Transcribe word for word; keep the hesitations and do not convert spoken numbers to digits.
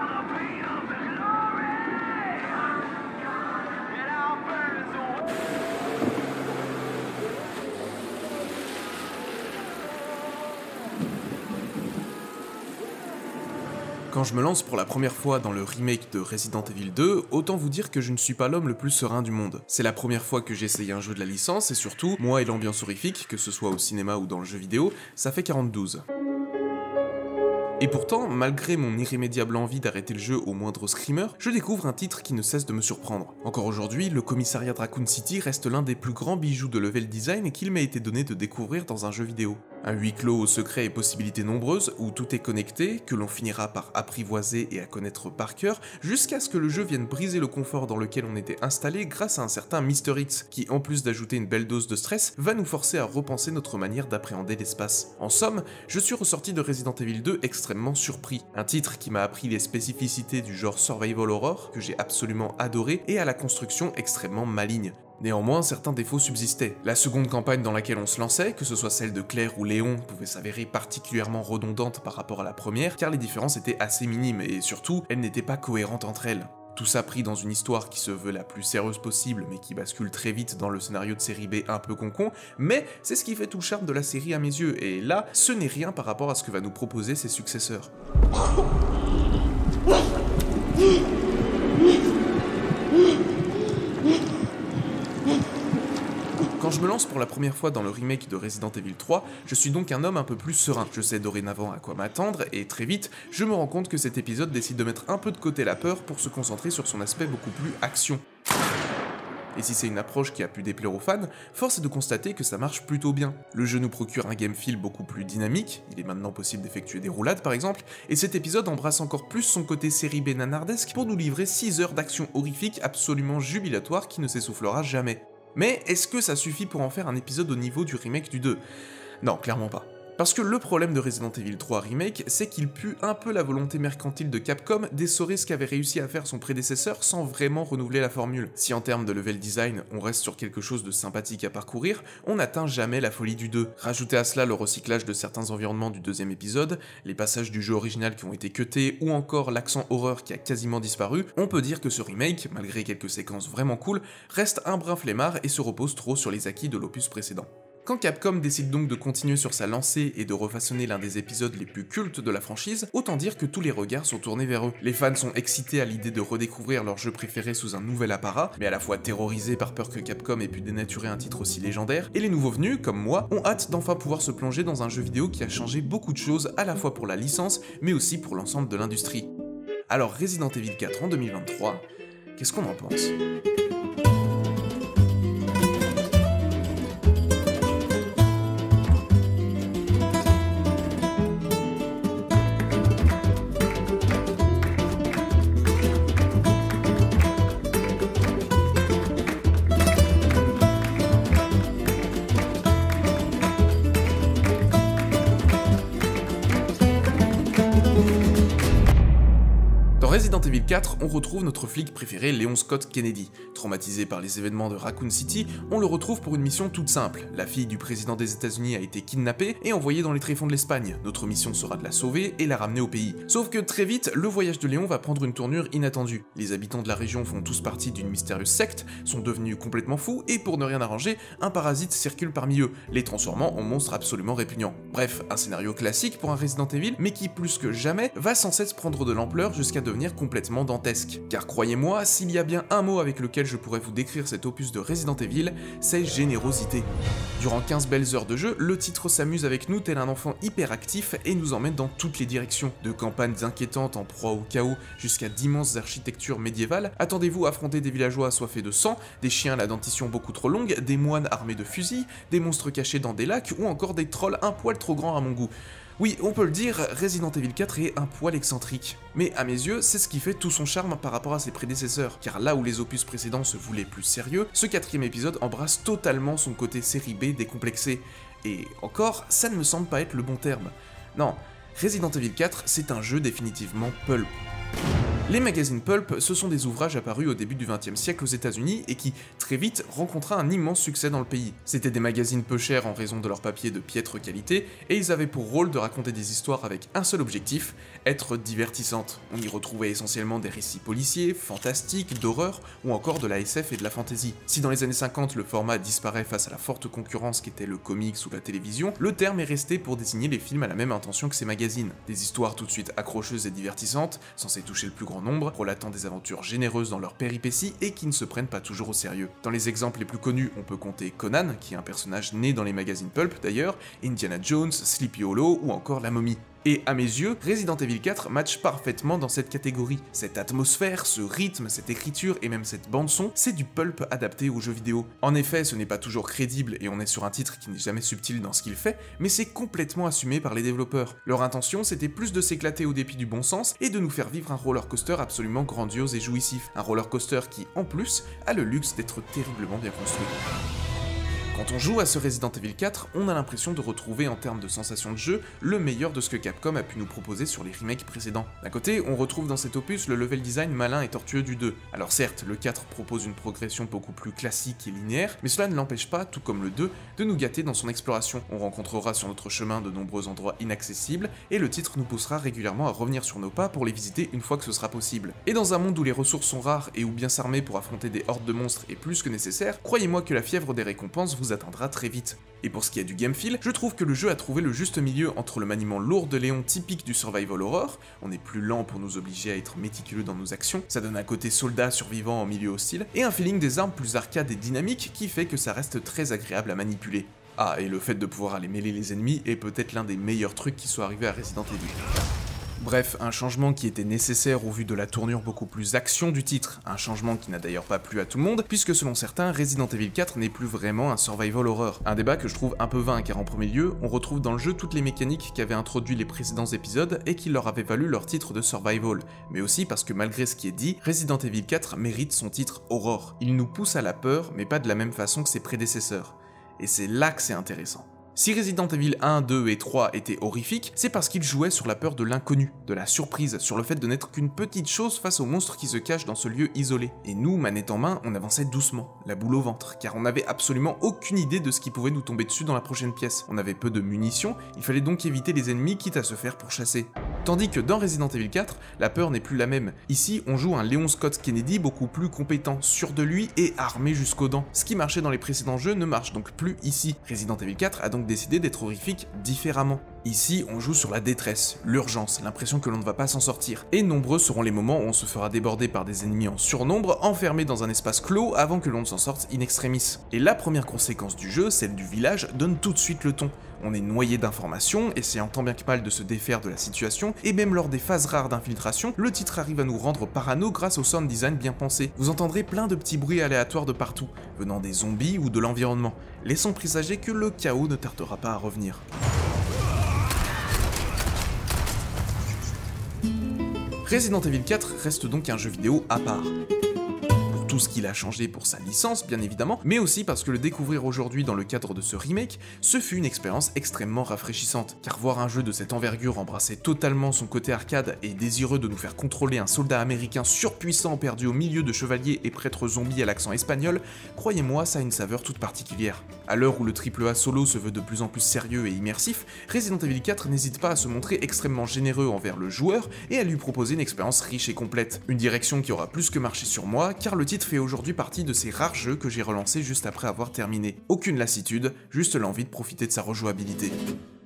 Quand je me lance pour la première fois dans le remake de Resident Evil deux, autant vous dire que je ne suis pas l'homme le plus serein du monde. C'est la première fois que j'essaye un jeu de la licence et surtout, moi et l'ambiance horrifique, que ce soit au cinéma ou dans le jeu vidéo, ça fait quarante-douze. Et pourtant, malgré mon irrémédiable envie d'arrêter le jeu au moindre screamer, je découvre un titre qui ne cesse de me surprendre. Encore aujourd'hui, le commissariat de Raccoon City reste l'un des plus grands bijoux de level design qu'il m'a été donné de découvrir dans un jeu vidéo. Un huis clos aux secrets et possibilités nombreuses, où tout est connecté, que l'on finira par apprivoiser et à connaître par cœur, jusqu'à ce que le jeu vienne briser le confort dans lequel on était installé grâce à un certain Mister X, qui en plus d'ajouter une belle dose de stress, va nous forcer à repenser notre manière d'appréhender l'espace. En somme, je suis ressorti de Resident Evil deux extrêmement surpris. Un titre qui m'a appris les spécificités du genre survival horror, que j'ai absolument adoré, et à la construction extrêmement maligne. Néanmoins, certains défauts subsistaient. La seconde campagne dans laquelle on se lançait, que ce soit celle de Claire ou Léon, pouvait s'avérer particulièrement redondante par rapport à la première, car les différences étaient assez minimes, et surtout, elles n'étaient pas cohérentes entre elles. Tout ça pris dans une histoire qui se veut la plus sérieuse possible, mais qui bascule très vite dans le scénario de série B un peu concon, mais c'est ce qui fait tout le charme de la série à mes yeux, et là, ce n'est rien par rapport à ce que va nous proposer ses successeurs. Quand je me lance pour la première fois dans le remake de Resident Evil trois, je suis donc un homme un peu plus serein. Je sais dorénavant à quoi m'attendre, et très vite, je me rends compte que cet épisode décide de mettre un peu de côté la peur pour se concentrer sur son aspect beaucoup plus action. Et si c'est une approche qui a pu déplaire aux fans, force est de constater que ça marche plutôt bien. Le jeu nous procure un game feel beaucoup plus dynamique, il est maintenant possible d'effectuer des roulades par exemple, et cet épisode embrasse encore plus son côté série B nanardesque pour nous livrer six heures d'action horrifique absolument jubilatoire qui ne s'essoufflera jamais. Mais est-ce que ça suffit pour en faire un épisode au niveau du remake du deux? Non, clairement pas. Parce que le problème de Resident Evil trois Remake, c'est qu'il pue un peu la volonté mercantile de Capcom d'essorer ce qu'avait réussi à faire son prédécesseur sans vraiment renouveler la formule. Si en termes de level design, on reste sur quelque chose de sympathique à parcourir, on n'atteint jamais la folie du deux. Rajoutez à cela le recyclage de certains environnements du deuxième épisode, les passages du jeu original qui ont été cutés, ou encore l'accent horreur qui a quasiment disparu, on peut dire que ce remake, malgré quelques séquences vraiment cool, reste un brin flemmard et se repose trop sur les acquis de l'opus précédent. Quand Capcom décide donc de continuer sur sa lancée et de refaçonner l'un des épisodes les plus cultes de la franchise, autant dire que tous les regards sont tournés vers eux. Les fans sont excités à l'idée de redécouvrir leur jeu préféré sous un nouvel apparat, mais à la fois terrorisés par peur que Capcom ait pu dénaturer un titre aussi légendaire, et les nouveaux venus, comme moi, ont hâte d'enfin pouvoir se plonger dans un jeu vidéo qui a changé beaucoup de choses à la fois pour la licence, mais aussi pour l'ensemble de l'industrie. Alors Resident Evil quatre en deux mille vingt-trois, qu'est-ce qu'on en pense ? Dans Resident Evil quatre, on retrouve notre flic préféré Léon Scott Kennedy. Traumatisé par les événements de Raccoon City, on le retrouve pour une mission toute simple. La fille du président des États-Unis a été kidnappée et envoyée dans les tréfonds de l'Espagne. Notre mission sera de la sauver et la ramener au pays. Sauf que très vite, le voyage de Léon va prendre une tournure inattendue. Les habitants de la région font tous partie d'une mystérieuse secte, sont devenus complètement fous et pour ne rien arranger, un parasite circule parmi eux, les transformant en monstres absolument répugnants. Bref, un scénario classique pour un Resident Evil, mais qui plus que jamais va sans cesse prendre de l'ampleur jusqu'à devenir complètement dantesque. Car croyez-moi, s'il y a bien un mot avec lequel je pourrais vous décrire cet opus de Resident Evil, c'est générosité. Durant quinze belles heures de jeu, le titre s'amuse avec nous tel un enfant hyperactif et nous emmène dans toutes les directions. De campagnes inquiétantes en proie au chaos jusqu'à d'immenses architectures médiévales, attendez-vous à affronter des villageois assoiffés de sang, des chiens à la dentition beaucoup trop longue, des moines armés de fusils, des monstres cachés dans des lacs ou encore des trolls un poil trop grands à mon goût. Oui, on peut le dire, Resident Evil quatre est un poil excentrique. Mais à mes yeux, c'est ce qui fait tout son charme par rapport à ses prédécesseurs, car là où les opus précédents se voulaient plus sérieux, ce quatrième épisode embrasse totalement son côté série B décomplexé. Et encore, ça ne me semble pas être le bon terme. Non, Resident Evil quatre, c'est un jeu définitivement pulp. Les magazines pulp, ce sont des ouvrages apparus au début du vingtième siècle aux États-Unis et qui, très vite, rencontra un immense succès dans le pays. C'était des magazines peu chers en raison de leur papier de piètre qualité, et ils avaient pour rôle de raconter des histoires avec un seul objectif, être divertissantes. On y retrouvait essentiellement des récits policiers, fantastiques, d'horreur, ou encore de la S F et de la fantasy. Si dans les années cinquante le format disparaît face à la forte concurrence qu'était le comics ou la télévision, le terme est resté pour désigner les films à la même intention que ces magazines. Des histoires tout de suite accrocheuses et divertissantes, censées toucher le plus grand nombre, relatant des aventures généreuses dans leurs péripéties et qui ne se prennent pas toujours au sérieux. Dans les exemples les plus connus, on peut compter Conan, qui est un personnage né dans les magazines pulp d'ailleurs, Indiana Jones, Sleepy Hollow ou encore La Momie. Et à mes yeux, Resident Evil quatre match parfaitement dans cette catégorie. Cette atmosphère, ce rythme, cette écriture et même cette bande-son, c'est du pulp adapté aux jeux vidéo. En effet, ce n'est pas toujours crédible et on est sur un titre qui n'est jamais subtil dans ce qu'il fait, mais c'est complètement assumé par les développeurs. Leur intention, c'était plus de s'éclater au dépit du bon sens et de nous faire vivre un roller coaster absolument grandiose et jouissif. Un roller coaster qui, en plus, a le luxe d'être terriblement bien construit. Quand on joue à ce Resident Evil quatre, on a l'impression de retrouver en termes de sensations de jeu le meilleur de ce que Capcom a pu nous proposer sur les remakes précédents. D'un côté, on retrouve dans cet opus le level design malin et tortueux du deux. Alors certes, le quatre propose une progression beaucoup plus classique et linéaire, mais cela ne l'empêche pas, tout comme le deux, de nous gâter dans son exploration. On rencontrera sur notre chemin de nombreux endroits inaccessibles, et le titre nous poussera régulièrement à revenir sur nos pas pour les visiter une fois que ce sera possible. Et dans un monde où les ressources sont rares et où bien s'armer pour affronter des hordes de monstres est plus que nécessaire, croyez-moi que la fièvre des récompenses vous atteindra très vite. Et pour ce qui est du game feel, je trouve que le jeu a trouvé le juste milieu entre le maniement lourd de Léon typique du survival horror, on est plus lent pour nous obliger à être méticuleux dans nos actions, ça donne un côté soldat survivant en milieu hostile, et un feeling des armes plus arcade et dynamique qui fait que ça reste très agréable à manipuler. Ah, et le fait de pouvoir aller mêler les ennemis est peut-être l'un des meilleurs trucs qui soit arrivé à Resident Evil. Bref, un changement qui était nécessaire au vu de la tournure beaucoup plus action du titre, un changement qui n'a d'ailleurs pas plu à tout le monde, puisque selon certains, Resident Evil quatre n'est plus vraiment un survival horror. Un débat que je trouve un peu vain car en premier lieu, on retrouve dans le jeu toutes les mécaniques qu'avaient introduit les précédents épisodes et qui leur avaient valu leur titre de survival, mais aussi parce que malgré ce qui est dit, Resident Evil quatre mérite son titre horror. Il nous pousse à la peur, mais pas de la même façon que ses prédécesseurs. Et c'est là que c'est intéressant. Si Resident Evil un, deux et trois étaient horrifiques, c'est parce qu'ils jouaient sur la peur de l'inconnu, de la surprise, sur le fait de n'être qu'une petite chose face aux monstres qui se cachent dans ce lieu isolé. Et nous, manette en main, on avançait doucement, la boule au ventre, car on n'avait absolument aucune idée de ce qui pouvait nous tomber dessus dans la prochaine pièce. On avait peu de munitions, il fallait donc éviter les ennemis quitte à se faire pourchasser. Tandis que dans Resident Evil quatre, la peur n'est plus la même. Ici, on joue un Léon Scott Kennedy beaucoup plus compétent, sûr de lui et armé jusqu'aux dents. Ce qui marchait dans les précédents jeux ne marche donc plus ici. Resident Evil quatre a donc décidé d'être horrifique différemment. Ici, on joue sur la détresse, l'urgence, l'impression que l'on ne va pas s'en sortir. Et nombreux seront les moments où on se fera déborder par des ennemis en surnombre, enfermés dans un espace clos avant que l'on ne s'en sorte in extremis. Et la première conséquence du jeu, celle du village, donne tout de suite le ton. On est noyé d'informations, essayant tant bien que mal de se défaire de la situation, et même lors des phases rares d'infiltration, le titre arrive à nous rendre parano grâce au sound design bien pensé. Vous entendrez plein de petits bruits aléatoires de partout, venant des zombies ou de l'environnement, laissant présager que le chaos ne tardera pas à revenir. Resident Evil quatre reste donc un jeu vidéo à part. Tout ce qu'il a changé pour sa licence, bien évidemment, mais aussi parce que le découvrir aujourd'hui dans le cadre de ce remake, ce fut une expérience extrêmement rafraîchissante, car voir un jeu de cette envergure embrasser totalement son côté arcade et désireux de nous faire contrôler un soldat américain surpuissant perdu au milieu de chevaliers et prêtres zombies à l'accent espagnol, croyez-moi, ça a une saveur toute particulière. À l'heure où le triple A solo se veut de plus en plus sérieux et immersif, Resident Evil quatre n'hésite pas à se montrer extrêmement généreux envers le joueur et à lui proposer une expérience riche et complète. Une direction qui aura plus que marché sur moi, car le titre fait aujourd'hui partie de ces rares jeux que j'ai relancés juste après avoir terminé. Aucune lassitude, juste l'envie de profiter de sa rejouabilité.